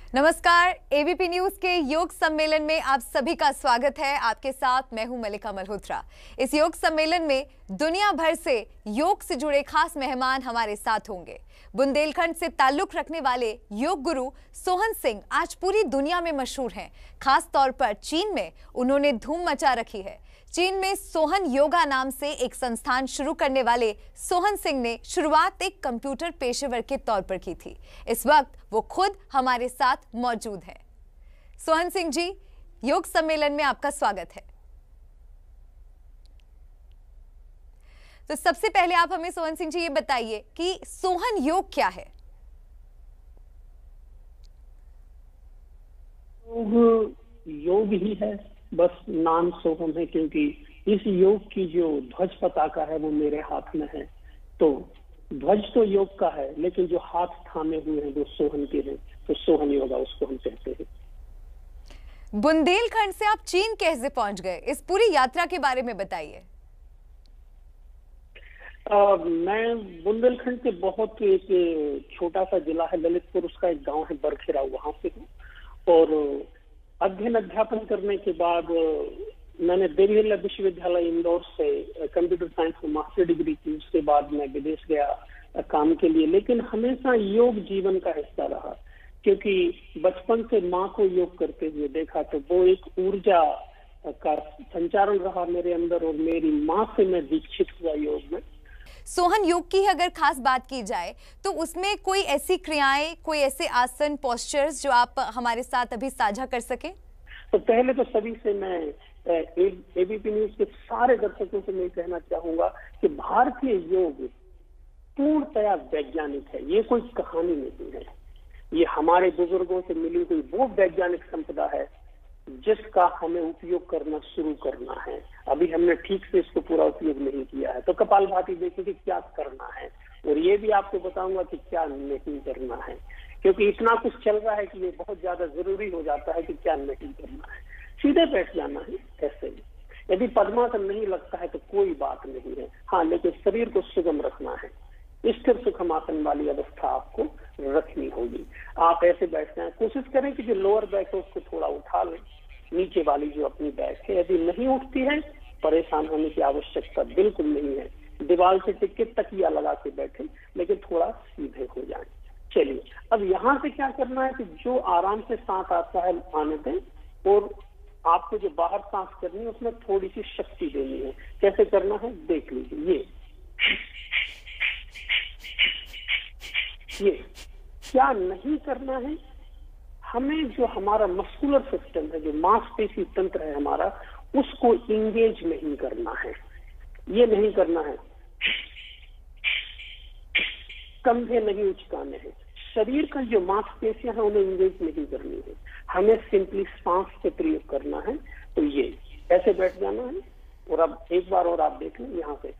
नमस्कार, ABP news के योग सम्मेलन में आप सभी का स्वागत है। आपके साथ मैं हूं मलिका मल्होत्रा। इस योग सम्मेलन में दुनिया भर से योग से जुड़े खास मेहमान हमारे साथ होंगे। बुंदेलखंड से ताल्लुक रखने वाले योग गुरु सोहन सिंह आज पूरी दुनिया में मशहूर हैं। खास तौर पर चीन में उन्होंने धूम मचा रखी है। चीन में सोहन योगा नाम से एक संस्थान शुरू करने वाले सोहन सिंह ने शुरुआत एक कंप्यूटर पेशेवर के तौर पर की थी। इस वक्त वो खुद हमारे साथ मौजूद हैं। सोहन सिंह जी, योग सम्मेलन में आपका स्वागत है। तो सबसे पहले आप हमें सोहन सिंह जी ये बताइए कि सोहन योग क्या है? योग ही है, बस नाम सोहम है, क्योंकि इस योग की जो ध्वज पताका है वो मेरे हाथ में है। तो ध्वज तो योग का है, लेकिन जो हाथ थामे हुए हैं वो सोहन के हैं, तो सोहन योगा उसको हम कहते हैं। बुंदेलखंड से आप चीन कैसे पहुंच गए? इस पूरी यात्रा के बारे में बताइए। मैं बुंदेलखंड के बहुत एक छोटा सा जिला है ललितपुर, उसका एक गांव है बरखेरा, वहां से हूँ। और अध्ययन अध्यापन करने के बाद मैंने देवीहिल्ला विश्वविद्यालय इंदौर से कंप्यूटर साइंस में मास्टर डिग्री की। उसके बाद मैं विदेश गया काम के लिए, लेकिन हमेशा योग जीवन का हिस्सा रहा, क्योंकि बचपन से माँ को योग करते हुए देखा, तो वो एक ऊर्जा का संचारण रहा मेरे अंदर, और मेरी माँ से मैं दीक्षित हुआ योग में। सोहन योग की अगर खास बात की जाए तो उसमें कोई ऐसी क्रियाएं, कोई ऐसे आसन, पोस्चर्स जो आप हमारे साथ अभी साझा कर सके? तो पहले तो सभी से मैं एबीपी न्यूज के सारे दर्शकों से मैं कहना चाहूंगा कि भारतीय योग पूर्णतया वैज्ञानिक है। ये कोई कहानी नहीं है, ये हमारे बुजुर्गों से मिली हुई वो वैज्ञानिक संपदा है जिसका हमें उपयोग करना शुरू करना है। अभी हमने ठीक से इसको पूरा उपयोग नहीं किया है, तो कपालभाति देखिए कि क्या करना है, और ये भी आपको बताऊंगा कि क्या नहीं करना है, क्योंकि इतना कुछ चल रहा है कि ये बहुत ज्यादा जरूरी हो जाता है कि क्या नहीं करना है। सीधे बैठ जाना है ऐसे ही। यदि पद्मासन नहीं लगता है तो कोई बात नहीं है, हाँ, लेकिन शरीर को सुगम रखना है। स्थिर सुखमासन वाली अवस्था आपको रखनी होगी। आप ऐसे बैठ जाएं, कोशिश करें कि जो लोअर बैक है उसको थोड़ा उठा लें, नीचे वाली जो अपनी बैक है यदि नहीं उठती है, परेशान होने की आवश्यकता बिल्कुल नहीं है। दीवार से टिक के तकिया लगा के बैठे, लेकिन थोड़ा सीधे हो जाएं। चलिए, अब यहाँ से क्या करना है कि जो आराम से सांस आता है आने दें, और आपको जो बाहर सांस करनी है उसमें थोड़ी सी शक्ति देनी है। कैसे करना है देख लीजिए। ये क्या नहीं करना है, हमें जो हमारा मस्कुलर सिस्टम है, जो मांसपेशी तंत्र है हमारा, उसको इंगेज नहीं करना है। ये नहीं करना है, कंधे नहीं उचकाने हैं, शरीर का जो मांसपेशियां हैं उन्हें इंगेज नहीं करनी है। हमें सिंपली सांस से प्रयोग करना है। तो ये ऐसे बैठ जाना है, और अब एक बार और आप देख लें यहाँ पे,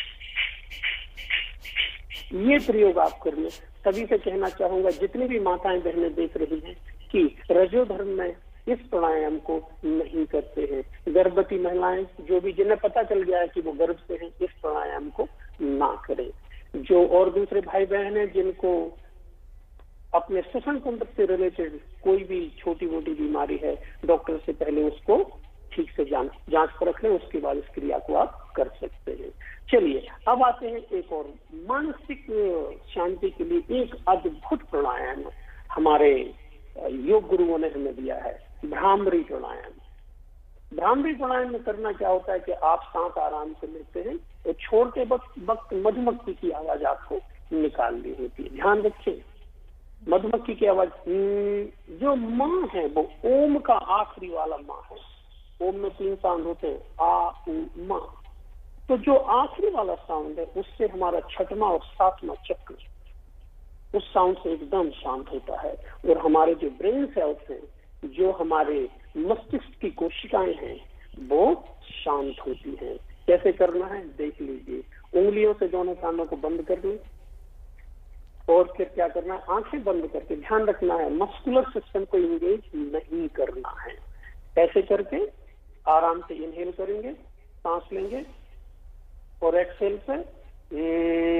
ये प्रयोग आप कर लें। सभी से कहना चाहूंगा, जितनी भी माताएं बहनें देख रही हैं, कि रजोधर्म में इस प्राणायाम को नहीं करते हैं। गर्भवती महिलाएं जो भी, जिन्हें पता चल गया है कि वो गर्भ से हैं, इस प्राणायाम को ना करें। जो और दूसरे भाई बहन हैं जिनको अपने श्वसन तंत्र से रिलेटेड कोई भी छोटी मोटी बीमारी है, डॉक्टर से पहले उसको ठीक से जांच परख लें, उसके बाद इस क्रिया को आप कर सकते हैं। चलिए, अब आते हैं एक और मानसिक शांति के लिए एक अद्भुत प्राणायाम हमारे योग गुरुओं ने हमें दिया है, भ्रामरी प्राणायाम। भ्रामरी प्राणायाम में करना क्या होता है कि आप सांस आराम से लेते हैं, और छोड़ते वक्त मधुमक्खी की आवाज आपको निकालनी होती है। ध्यान रखें, मधुमक्खी की आवाज। जो माँ है वो ओम का आखिरी वाला माँ है। ओम में 3 साउंड होते हैं, आ, उ, मा। तो जो आखिरी वाला साउंड है उससे हमारा 6वां और 7वां चक्र उस साउंड से एकदम शांत होता है, और हमारे जो ब्रेन सेल्स हैं, जो हमारे मस्तिष्क की कोशिकाएं हैं, वो शांत होती हैं। कैसे करना है देख लीजिए। उंगलियों से दोनों कानों को बंद कर लें, और फिर क्या करना है, आंखें बंद करके ध्यान रखना है मस्कुलर सिस्टम को इंगेज नहीं करना है। ऐसे करके आराम से इनहेल करेंगे, सांस लेंगे, और एक्सहेल से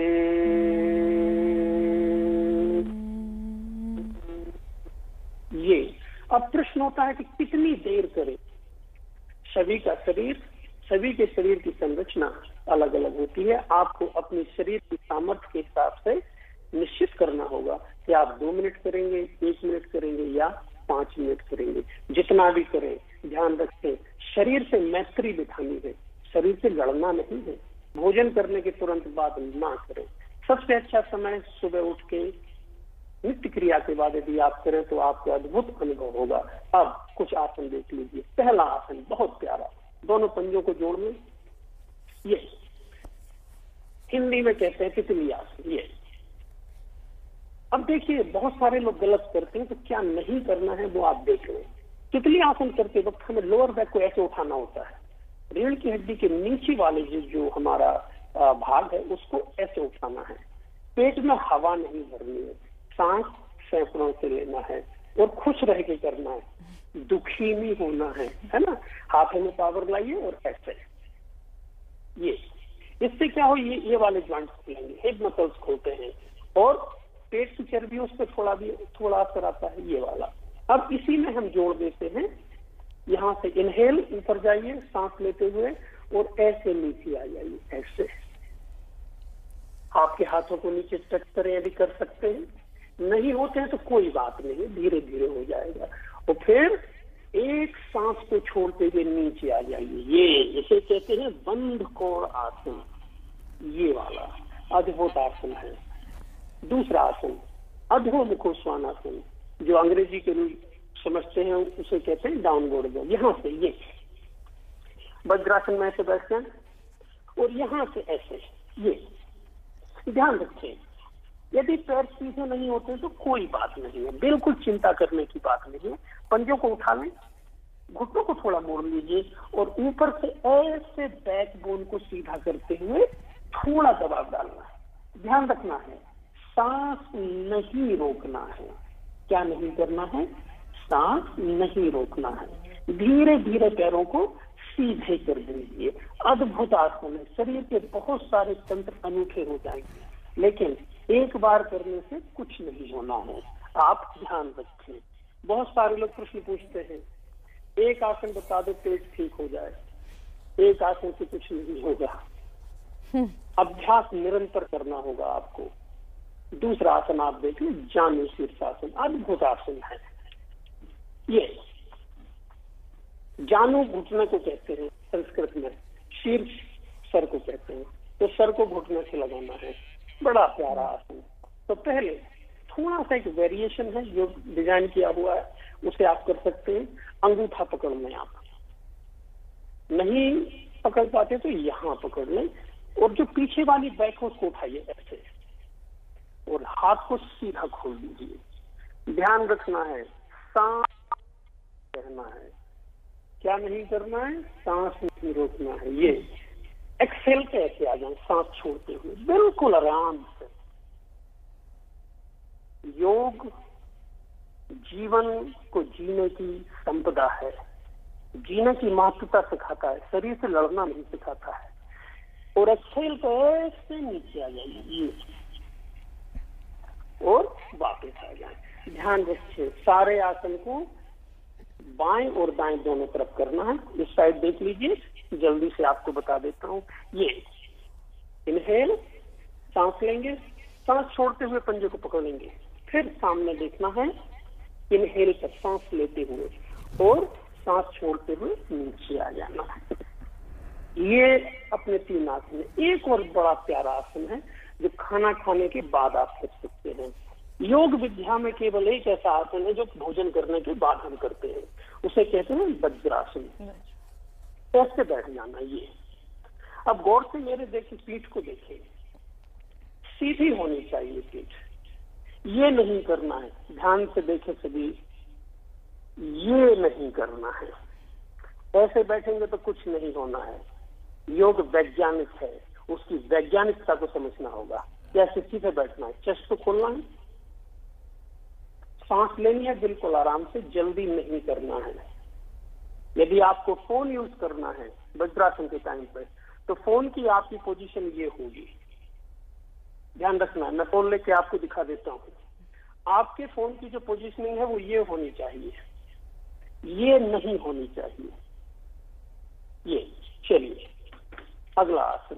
ये अब प्रश्न होता है कि कितनी देर करें। सभी का शरीर, सभी के शरीर की संरचना अलग अलग होती है। आपको अपने शरीर की सामर्थ्य के हिसाब से निश्चित करना होगा कि आप 2 मिनट करेंगे, 1 मिनट करेंगे या 5 मिनट करेंगे। जितना भी करें, ध्यान रखें, शरीर से मैत्री बिठानी है, शरीर से लड़ना नहीं है। भोजन करने के तुरंत बाद ना करें। सबसे अच्छा समय सुबह उठ के नित्य क्रिया के बाद यदि आप करें तो आपको अद्भुत अनुभव होगा। अब कुछ आसन देख लीजिए। पहला आसन बहुत प्यारा, दोनों पंजों को जोड़ लें। ये हिंदी में कहते हैं तितली आसन। ये अब देखिए, बहुत सारे लोग गलत करते हैं, तो क्या नहीं करना है वो आप देख लें। तितली आसन करते वक्त हमें लोअर बैक को ऐसे उठाना होता है। रीढ़ की हड्डी के नीचे वाले जो हमारा भाग है उसको ऐसे उठाना है। पेट में हवा नहीं भरनी है, सांस फेफड़ों से लेना है और खुश रह के करना है, दुखी नहीं होना है ना। हाथों में पावर लाइए और ऐसे। ये इससे क्या हो, ये वाले ज्वाइंट्स खुलेंगे, हेड मसल्स खोलते हैं और पेट की चर्बी उस पर थोड़ा असर आता है, ये वाला। अब इसी में हम जोड़ देते हैं। यहाँ से इनहेल, ऊपर जाइए सांस लेते हुए और ऐसे नीचे आ जाइए, ऐसे। आपके हाथों को नीचे टच करें यदि कर सकते हैं, नहीं होते हैं तो कोई बात नहीं, धीरे धीरे हो जाएगा। और फिर एक सांस को छोड़ते हुए नीचे आ जाइए। ये इसे कहते हैं बंद कोण आसन, ये वाला अद्भुत आसन है। दूसरा आसन अधोमुखो श्वानासन, जो अंग्रेजी के रूप समझते हैं उसे कहते हैं डाउनवर्ड डॉग। यहाँ से ये वज्रासन में ऐसे बैठते हैं और यहाँ से ऐसे। ये ध्यान रखें, यदि पैर सीधे नहीं होते तो कोई बात नहीं है, बिल्कुल चिंता करने की बात नहीं है। पंजों को उठा लें, घुटनों को थोड़ा मोड़ लीजिए और ऊपर से ऐसे बैकबोन को सीधा करते हुए थोड़ा दबाव डालना है। ध्यान रखना है, सांस नहीं रोकना है। क्या नहीं करना है? सांस नहीं रोकना है। धीरे धीरे पैरों को सीधे कर दीजिए। अद्भुत आसन है। शरीर के बहुत सारे तंत्र अनूठे हो जाएंगे, लेकिन एक बार करने से कुछ नहीं होना है। आप ध्यान रखें। बहुत सारे लोग प्रश्न पूछते हैं, एक आसन बता दो पेट ठीक हो जाए। एक आसन से कुछ नहीं होगा, अभ्यास निरंतर करना होगा आपको। दूसरा आसन आप देखिए, जानु शीर्षासन, अद्भुत आसन है। ये जानु घुटने को कहते हैं संस्कृत में, शीर्ष सर को कहते हैं, तो सर को घुटने से लगाना है। बड़ा प्यारा आसन। तो पहले थोड़ा सा एक वेरिएशन है जो डिजाइन किया हुआ है, उसे आप कर सकते हैं। अंगूठा पकड़ लें, आप नहीं पकड़ पाते तो यहाँ पकड़ लें और जो पीछे वाली बैक है उसको उठाइए ऐसे और हाथ को सीधा खोल दीजिए। ध्यान रखना है, सांस करना है, क्या नहीं करना है? सांस नहीं रोकना है। ये एक्सेल के ऐसे आ जाए, सांस छोड़ते हुए बिल्कुल आराम से। योग जीवन को जीने की संपदा है, जीने की महत्वता सिखाता है, शरीर से लड़ना नहीं सिखाता है। और एक्सेल को ऐसे नीचे आ जाइए, ये और वापस आ जाए। ध्यान रखिए, सारे आसन को बाएं और दाएं दोनों तरफ करना है। इस साइड देख लीजिए, जल्दी से आपको बता देता हूं। ये इनहेल, सांस लेंगे, सांस छोड़ते हुए पंजे को पकड़ेंगे, फिर सामने देखना है। इनहेल पर सांस लेते हुए और सांस छोड़ते हुए नीचे आ जाना है। ये अपने 3 आसन है। एक और बड़ा प्यारा आसन है जो खाना खाने के बाद आप कर सकते हैं। योग विद्या में केवल एक ऐसा आसन है जो भोजन करने के बाद हम करते हैं, उसे कहते हैं वज्रासन। ऐसे बैठ जाना। ये अब गौर से मेरे देखिए, पीठ को देखें, सीधी होनी चाहिए पीठ, ये नहीं करना है। ध्यान से देखें सभी, ये नहीं करना है। ऐसे बैठेंगे तो कुछ नहीं होना है। योग वैज्ञानिक है, उसकी वैज्ञानिकता को समझना होगा। कैसे सीधे बैठना है, चेस्ट को खोलना है, सांस लेनी है बिल्कुल आराम से, जल्दी नहीं करना है। यदि आपको फोन यूज करना है वज्रासन के टाइम पर, तो फोन की आपकी पोजीशन ये होगी। ध्यान रखना है, मैं फोन लेके आपको दिखा देता हूँ। आपके फोन की जो पोजीशनिंग है वो ये होनी चाहिए। ये नहीं होनी चाहिए। ये चलिए अगला आसन,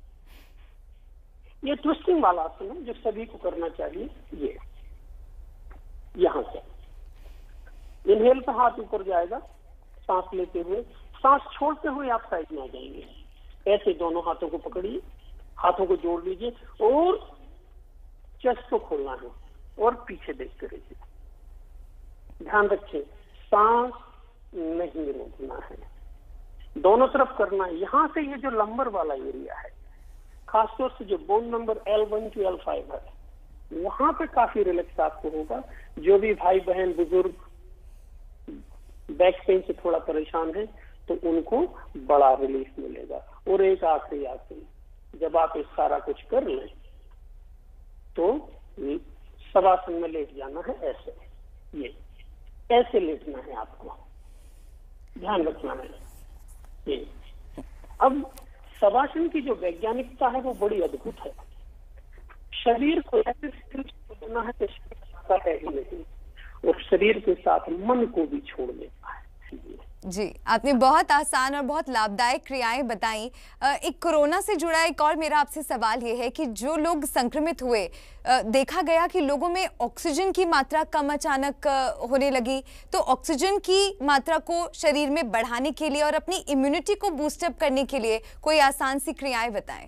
ये ट्विस्टिंग वाला आसन है जो सभी को करना चाहिए। ये यहां से इनहेल पे हाथ ऊपर जाएगा, सांस लेते हुए, सांस छोड़ते हुए आप साइड में आ जाएंगे। ऐसे दोनों हाथों को पकड़िए, हाथों को जोड़ लीजिए और चेस्ट को खोलना है और पीछे देखते रहिए। ध्यान रखें, सांस नहीं रोकना है, दोनों तरफ करना है। यहां से ये जो लंबर वाला एरिया है, खासतौर से जो bone number L1 to L5 है, वहां पे काफी रिलैक्स आपको होगा। जो भी भाई बहन बुजुर्ग बैक पेन से थोड़ा परेशान है तो उनको बड़ा रिलीफ मिलेगा। और एक आखिरी आसन, जब आप इस सारा कुछ कर लें तो शवासन में लेट जाना है। ऐसे ये ऐसे लेटना है आपको, ध्यान रखना है ये। अब शवासन की जो वैज्ञानिकता है वो बड़ी अद्भुत है। शरीर को ऐसे देना है कि है ही नहीं, और शरीर के साथ मन को भी छोड़ देता है। जी, आपने बहुत आसान और बहुत लाभदायक क्रियाएं बताई। एक कोरोना से जुड़ा एक और मेरा आपसे सवाल ये है कि जो लोग संक्रमित हुए, देखा गया कि लोगों में ऑक्सीजन की मात्रा कम अचानक होने लगी, तो ऑक्सीजन की मात्रा को शरीर में बढ़ाने के लिए और अपनी इम्यूनिटी को बूस्टअप करने के लिए कोई आसान सी क्रियाएं बताएं।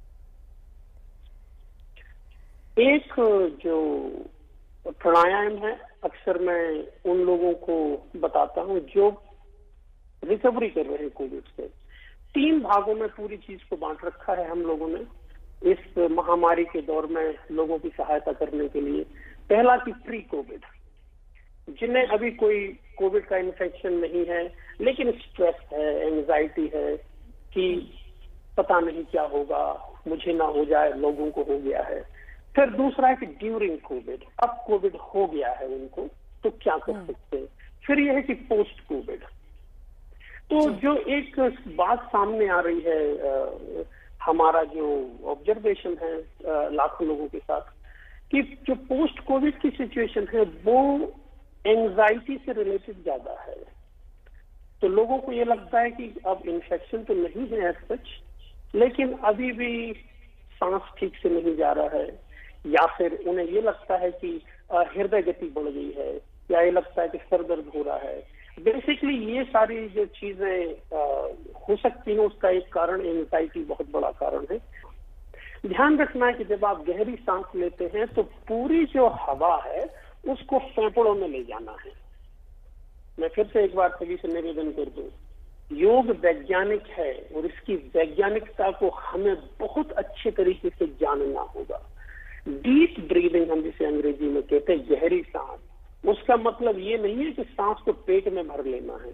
एक जो प्राणायाम है, अक्सर मैं उन लोगों को बताता हूं जो रिकवरी कर रहे हैं कोविड से। 3 भागों में पूरी चीज को बांट रखा है हम लोगों ने इस महामारी के दौर में लोगों की सहायता करने के लिए। पहला कि प्री कोविड, जिन्हें अभी कोई कोविड का इन्फेक्शन नहीं है लेकिन स्ट्रेस है, एंजाइटी है कि पता नहीं क्या होगा, मुझे ना हो जाए, लोगों को हो गया है। फिर दूसरा है कि ड्यूरिंग कोविड, अब कोविड हो गया है उनको तो क्या कर सकते हैं। फिर यह है कि पोस्ट कोविड। तो जो एक बात सामने आ रही है, हमारा जो ऑब्जर्वेशन है लाखों लोगों के साथ, कि जो पोस्ट कोविड की सिचुएशन है वो एंजाइटी से रिलेटेड ज्यादा है। तो लोगों को ये लगता है कि अब इन्फेक्शन तो नहीं है एज सच, लेकिन अभी भी सांस ठीक से नहीं जा रहा है, या फिर उन्हें ये लगता है कि हृदय गति बढ़ गई है, या ये लगता है कि सर दर्द हो रहा है। बेसिकली ये सारी जो चीजें हो सकती हैं, उसका एक कारण एंजाइटी बहुत बड़ा कारण है। ध्यान रखना है कि जब आप गहरी सांस लेते हैं तो पूरी जो हवा है उसको फेफड़ों में ले जाना है। मैं फिर से एक बार सभी से निवेदन कर दूं, योग वैज्ञानिक है और इसकी वैज्ञानिकता को हमें बहुत अच्छे तरीके से जानना होगा। डीप ब्रीदिंग हम जिसे अंग्रेजी में कहते हैं, गहरी सांस, उसका मतलब ये नहीं है कि सांस को पेट में भर लेना है,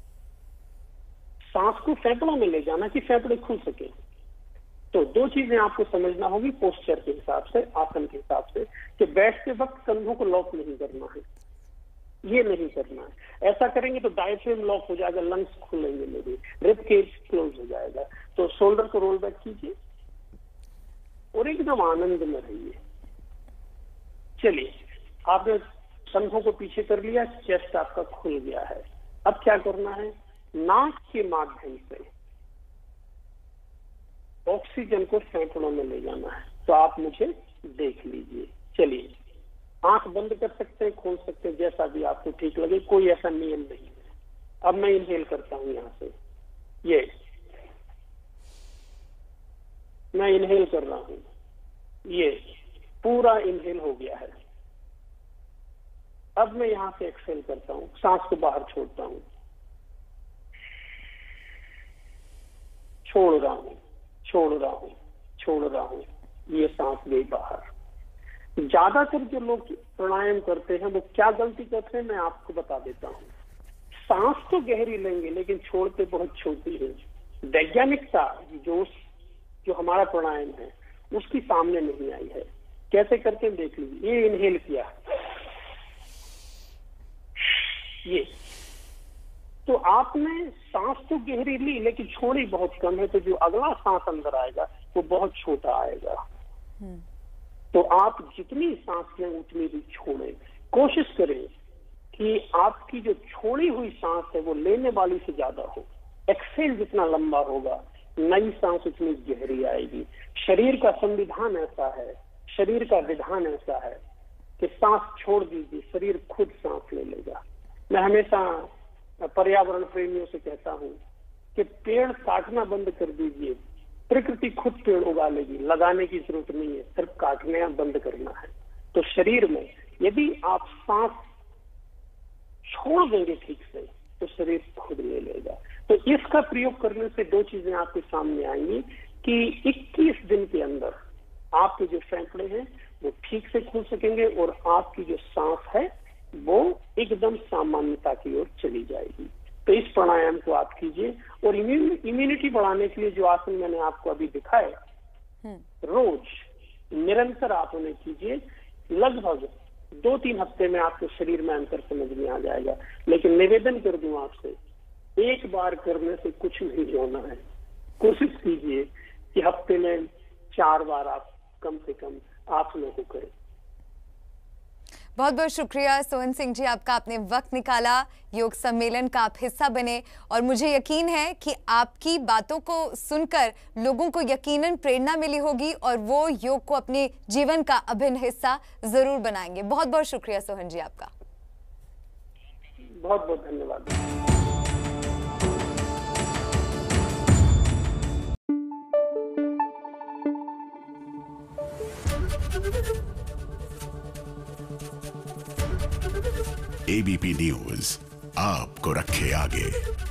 सांस को फेफड़ों में ले जाना कि फेफड़े खुल सके। तो 2 चीजें आपको समझना होगी पोस्चर के हिसाब से, आसन के हिसाब से, कि बैठते वक्त कंधों को लॉक नहीं करना है, ये नहीं करना है। ऐसा करेंगे तो डायफ्राम लॉक हो जाएगा, लंग्स खुलेंगे मेरे, रिब केज क्लोज हो जाएगा। तो शोल्डर को रोल बैक कीजिए और एकदम आनंद में रहिए। चलिए, आपने कंधों को पीछे कर लिया, चेस्ट आपका खुल गया है। अब क्या करना है, नाक के माध्यम से ऑक्सीजन को फेफड़ों में ले जाना है। तो आप मुझे देख लीजिए। चलिए, आंख बंद कर सकते हैं, खोल सकते हैं, जैसा भी आपको ठीक लगे, कोई ऐसा नियम नहीं है। अब मैं इनहेल करता हूं यहां से, ये मैं इनहेल कर रहा हूं, ये पूरा इनहेल हो गया है। अब मैं यहां से एक्सहेल करता हूं, सांस को बाहर छोड़ता हूं, छोड़ रहा हूं, छोड़ रहा हूं, छोड़ रहा हूं, ये सांस गई बाहर। ज्यादातर जो लोग प्राणायाम करते हैं वो क्या गलती करते हैं, मैं आपको बता देता हूं। सांस तो गहरी लेंगे लेकिन छोड़ते बहुत छोटी है। वैज्ञानिकता जो हमारा प्राणायाम है उसकी सामने नहीं आई है। कैसे करते हैं देख लीजिए। ये इनहेल किया, ये तो आपने सांस तो गहरी ली लेकिन छोड़ी बहुत कम है, तो जो अगला सांस अंदर आएगा वो बहुत छोटा आएगा। तो आप जितनी सांस लें उतनी भी छोड़ें। कोशिश करें कि आपकी जो छोड़ी हुई सांस है वो लेने वाली से ज्यादा हो। एक्सेल जितना लंबा होगा, नई सांस उतनी गहरी आएगी। शरीर का संविधान ऐसा है, शरीर का विधान ऐसा है कि सांस छोड़ दीजिए, शरीर खुद सांस ले लेगा। मैं हमेशा पर्यावरण प्रेमियों से कहता हूं कि पेड़ काटना बंद कर दीजिए, प्रकृति खुद पेड़ उगा लेगी, लगाने की जरूरत नहीं है, सिर्फ काटना बंद करना है। तो शरीर में यदि आप सांस छोड़ देंगे ठीक से तो शरीर खुद ले लेगा। तो इसका प्रयोग करने से दो चीजें आपके सामने आएंगी कि 21 दिन के अंदर आपके जो फेफड़े हैं वो ठीक से खुल सकेंगे और आपकी जो सांस है वो एकदम सामान्यता की ओर चली जाएगी। तो इस प्राणायाम को आप कीजिए और इम्यूनिटी बढ़ाने के लिए जो आसन मैंने आपको अभी दिखाए, रोज निरंतर आप उन्हें कीजिए। लगभग 2-3 हफ्ते में आपके शरीर में अंतर समझ में आ जाएगा। लेकिन निवेदन कर दूं आपसे, एक बार करने से कुछ नहीं होना है। कोशिश कीजिए कि हफ्ते में 4 बार आप कम से कम आसनों को करें। बहुत बहुत शुक्रिया सोहन सिंह जी, आपका आपने वक्त निकाला, योग सम्मेलन का आप हिस्सा बने और मुझे यकीन है कि आपकी बातों को सुनकर लोगों को यकीनन प्रेरणा मिली होगी और वो योग को अपने जीवन का अभिन्न हिस्सा जरूर बनाएंगे। बहुत बहुत शुक्रिया सोहन जी आपका। बहुत बहुत धन्यवाद। एबीपी न्यूज आपको रखे आगे।